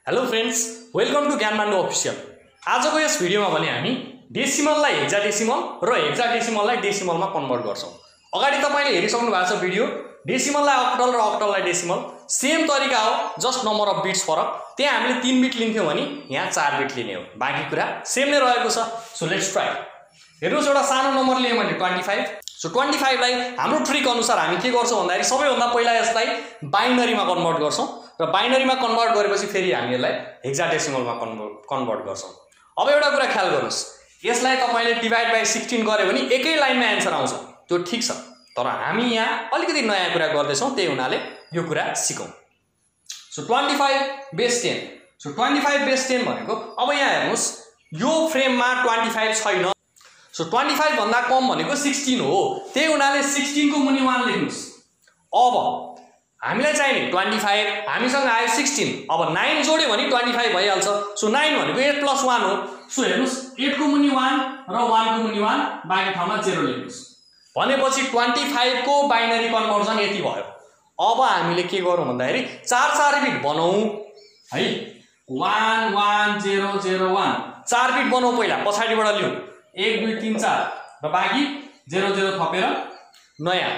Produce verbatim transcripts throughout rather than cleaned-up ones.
Hello friends, welcome to Gyanmandu official. आजको यस भिडियोमा भने हामी डेसिमललाई हेक्साडेसिमल र हेक्साडेसिमललाई डेसिमलमा कन्भर्ट गर्छौं। अगाडि तपाईले हेरिसक्नु भएको छ भिडियो। डेसिमललाई अक्टल र अक्टललाई डेसिमल सेम तरिका हो, जस्ट नम्बर अफ बिट्स फरक। त्यहाँ हामीले तीन बिट लिन्थ्यौं भने यहाँ चार बिट लिने हो। बाँकी कुरा सेम नै रहेको छ। So let's try. हेर्नुस्, एउटा सानो नम्बर लियौं भने पच्चीस। सो पच्चीस लाई हाम्रो ट्रिक अनुसार हामी के गर्छौं भन्दाखेरि सबैभन्दा पहिला यसलाई बाइनरीमा कन्भर्ट गर्छौं र बाइनरीमा कन्भर्ट गरेपछि फेरि हामी यसलाई हेक्साडेसिमलमा कन्भर्ट गर्छौं। अब एउटा कुरा ख्याल गर्नुस्, यसलाई तपाईले डिभाइड बाइ सोह्र गरे भने एकै लाइनमा आन्सर आउँछ, त्यो ठीक छ। तर हामी यहाँ अलिकति नयाँ कुरा गर्दैछौं, त्यही हुनाले यो कुरा सिकौं। सो पच्चीस बेस दस। सो पच्चीस बेस दस भनेको अब यहाँ हेर्नुस्, यो फ्रेममा पच्चीस छैन। सो पच्चीस भन्दा कम भनेको सोह्र हो, त्यही हुनाले सोह्र को मुनि एक लेख्नुस्। अब हामीलाई चाहिने पच्चीस, हामीसँग आयो सोह्र। अब नौ जोड्यो भने पच्चीस भइहाल्छ। सो नौ भनेको आठ प्लस एक हो। सो हेर्नुस्, आठ को मुनि एक र एक को मुनि एक, बाँकी ठाउँमा शून्य लेख्नुस्। भनेपछि पच्चीस को बाइनरी कन्भर्जन यति भयो। अब हामीले के गरौँ भन्दाखेरि चार चार बिट बनाऊ है। एक एक शून्य शून्य एक चार बिट बनाऊ पहिला, पछाडिबाट लिऊ एक दुई तीन चार र बाँकी शून्य शून्य थपेर नयाँ।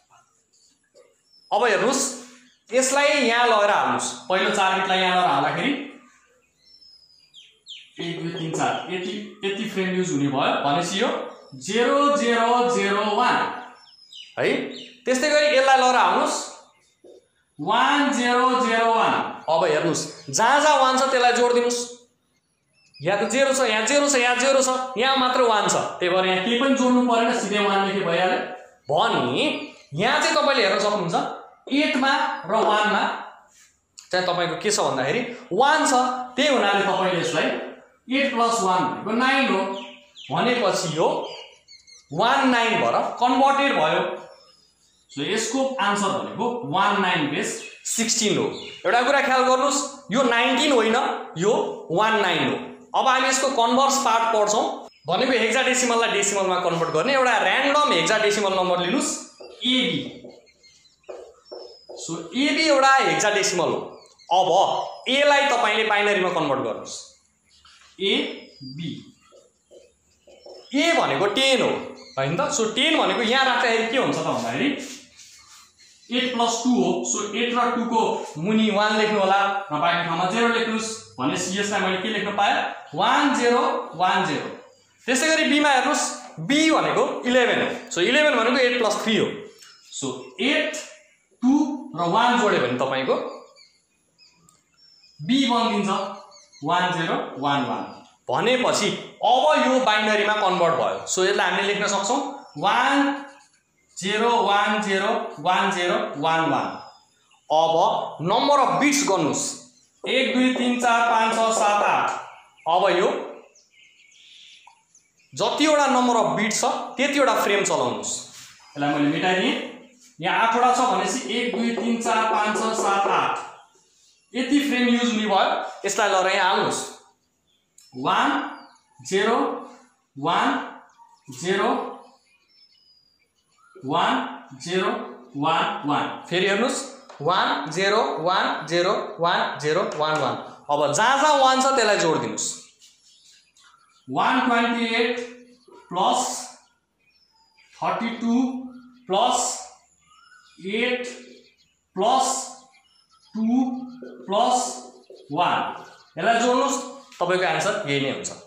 अब हेर्नुस्, यसलाई यहाँ लगेर हाल्नुस्। पहिलो चार बिटलाई यहाँ लगेर हाल्दाखेरि एक दुई तीन चार यति यति फ्रेम युज हुने भयो। भनेपछि यो शून्य शून्य शून्य एक है। त्यस्तै गरी यसलाई लगेर हाल्नुस् एक शून्य शून्य एक। अब हेर्नुस्, जहाँ जहाँ एक छ त्यसलाई जोड दिनुस्। यहाँ त शून्य छ, यहाँ शून्य छ, यहाँ शून्य छ, यहाँ मात्र एक छ। त्यही भएर यहाँ केही पनि जोड्नु परेन, सिधै एक लेखे भइहाल्यो। भने यहाँ चाहिँ तपाईले हेर्न सक्नुहुन्छ, आठ मा र एक मा चाहिँ तपाईको के छ भन्दाखेरि एक छ। त्यही हुनाले तपाईले यसलाई आठ प्लस एक भनेको नौ हो। भनेपछि यो उन्नाइस भएर कन्भर्टेड भयो। सो यसको आन्सर भनेको उन्नाइस बेस सोह्र हो। एउटा कुरा ख्याल गर्नुस्, यो उन्नाइस होइन, यो उन्नाइस हो। अब हामी यसको कन्भर्स पार्ट पढ्छौं। भनेको हेक्साडेसिमललाई डेसिमलमा कन्भर्ट गर्ने एउटा र्यान्डम हेक्साडेसिमल नम्बर लिनुस्, एबी। सो एबी एउटा हेक्साडेसिमल हो। अब ए लाई तपाईले बाइनरीमा कन्भर्ट गर्नुस्। ए बी, ए भनेको दस हो हैन त। सो दस भनेको यहाँ राख्दाखेरि के हुन्छ त भन्दाखेरि आठ प्लस दो हो। सो आठ र दो को मुनि एक लेख्नु होला र बाँकी ठाउँमा शून्य लेख्नुस्। भनेपछि यसलाई मैले के लेख्न पाएँ, एक शून्य एक शून्य। त्यसै गरी बी मा हेर्नुस्, बी भनेको एघार हो। सो एघार भनेको आठ प्लस तीन हो। सो आठ दो र एक जोड्यो भने तपाईको बी बनिन्छ एक शून्य एक एक। भनेपछि अब यो बाइनरीमा कन्भर्ट भयो। सो यसलाई हामीले लेख्न सक्छौं एक शून्य एक शून्य एक शून्य एक एक। अब नम्बर अफ बिट्स गर्नुस्, एक दुई तीन चार पाँच छ सात आठ। अब यो जतिवटा नम्बर अफ बिट छ त्यतिवटा फ्रेम चलाउनुस्। यसलाई मैले मेटाइदिएँ। यहाँ आठवटा छ भनेपछि एक दुई तीन चार पाँच छ सात आठ यति फ्रेम युज हुने भयो। यसलाई लगेर यहाँ हाल्नुस् एक शून्य एक शून्य एक शून्य एक एक। फेरि हेर्नुस् एक शून्य एक शून्य एक शून्य एक एक। अब जहाँ जहाँ एक छ त्यसलाई जोड दिनुस्। एक सौ अट्ठाइस प्लस बत्तीस प्लस आठ प्लस दो प्लस एक, यसलाई जोड्नुस्। तपाईको आन्सर यही नै हुन्छ, एक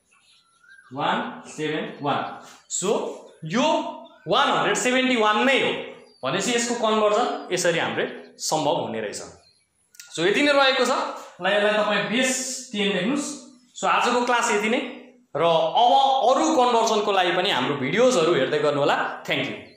सय इकहत्तर। सो यो एक सय इकहत्तर नै हो। भनेपछि यसको कन्भर्जन यसरी हाम्रो सम्भव हुने रहेछ। सो यति नै रहेको छ। ल यसलाई तपाई बेस दस लेख्नुस्। सो आजको क्लास यति नै, र अब अरु कन्भर्जनको लागि पनि हाम्रो भिडियोजहरु हेर्दै गर्नु होला। Thank you.